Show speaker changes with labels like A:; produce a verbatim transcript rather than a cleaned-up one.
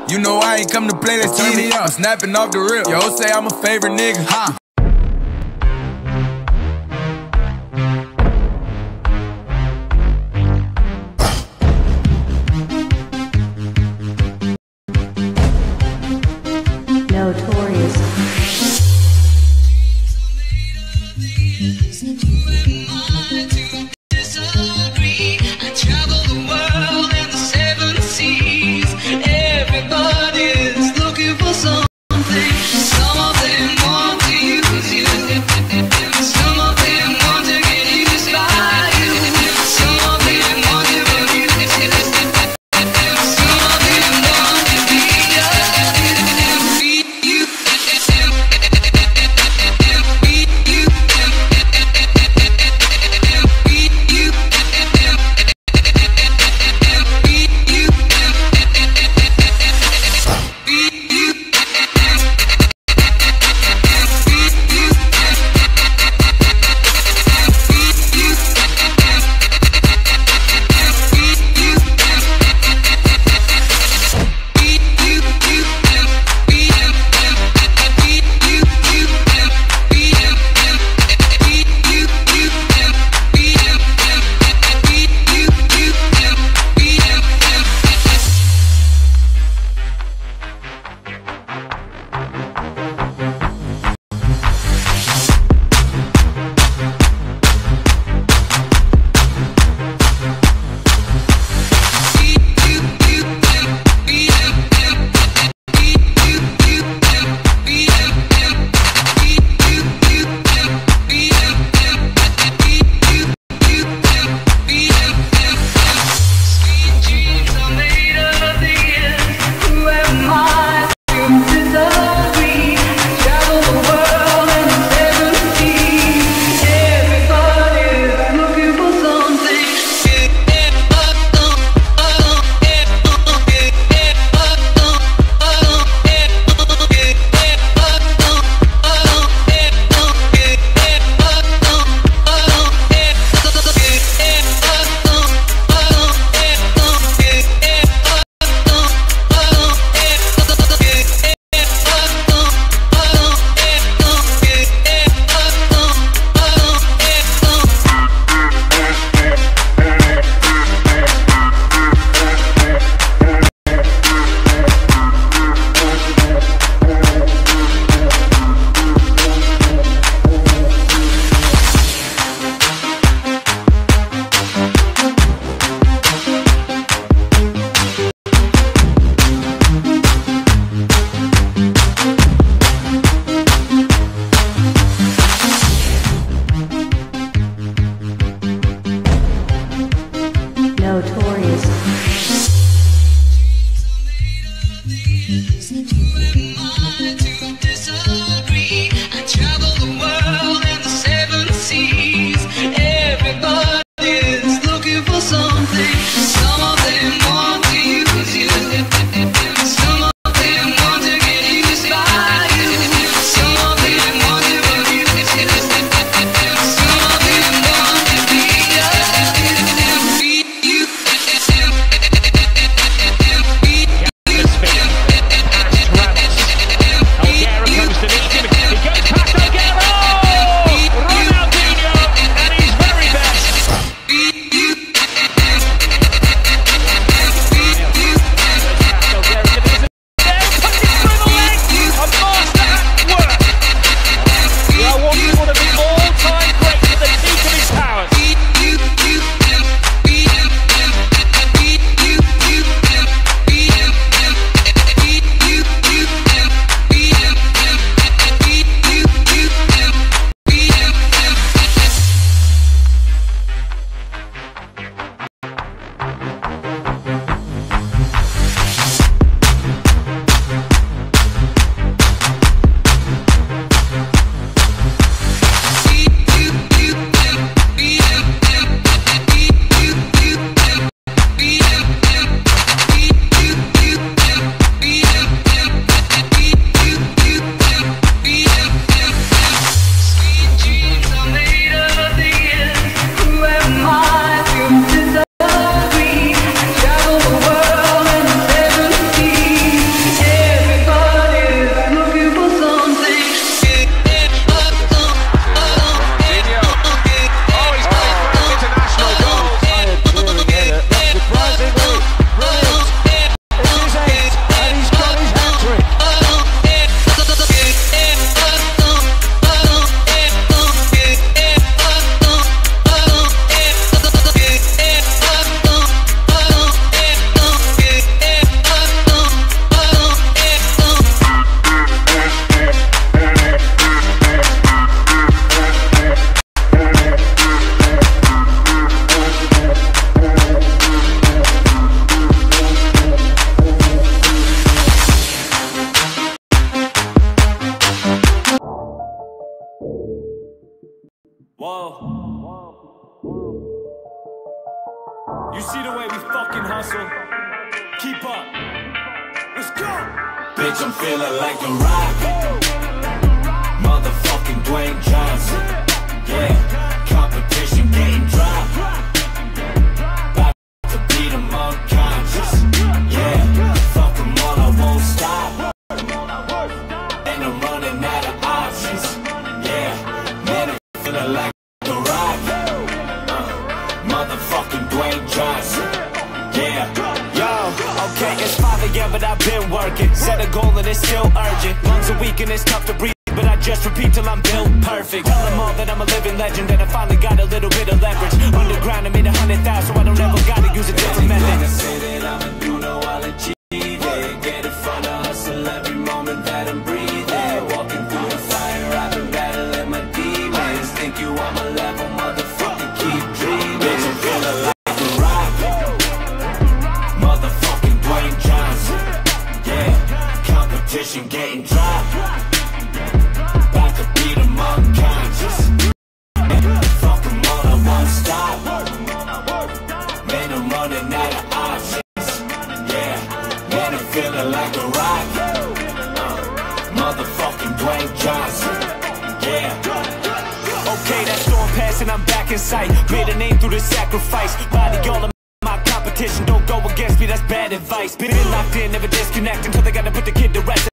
A: You know I ain't come to play, let's turn me up. I'm snapping off the rip. Yo, say I'm a favorite nigga. Ha.
B: Notorious.
C: I travel the world and the seven seas. Everybody's looking for something. Some of them want to
B: Whoa. You see the way we fucking hustle? Keep up. Let's go.
D: Bitch, I'm feeling like The Rock. Motherfucking Dwayne Johnson. Yeah, competition getting dropped. About to beat them unconscious. Yeah, fuck them all, I won't stop. And I'm running out of options. Yeah, man, I'm feeling like The Rock. uh, Motherfucking Dwayne Johnson. Yeah, yo, okay, it's five A M but I've been working. Set a goal and it's still urgent. Lungs are weak and it's tough to breathe, but I just repeat till I'm built perfect. Tell them all that I'm a living legend, and I finally got a little bit of leverage. Underground I made a hundred thousand, so I don't ever gotta use a different method. Everything I say that I'ma do, no, I'll achieve it. Get in front of hustle every moment that I'm breathing. Walking through the fire, I've been battling my demons. Think you on my level, motherfucker, keep dreaming. Bitch, I'm feeling like The Rock. Motherfucking Dwayne Johnson. Yeah, competition getting dropped. About to beat them unconscious. Fuck them all, I won't stop. Man, I'm running out of options. Yeah, man, I'm feeling like The Rock. uh, Motherfucking Dwayne Johnson. Yeah. Okay, that storm passed and I'm back in sight. Made a name through the sacrifice. Body all of my competition, don't go against me, that's bad advice. Been locked in, never disconnect until they gotta put the kid to rest.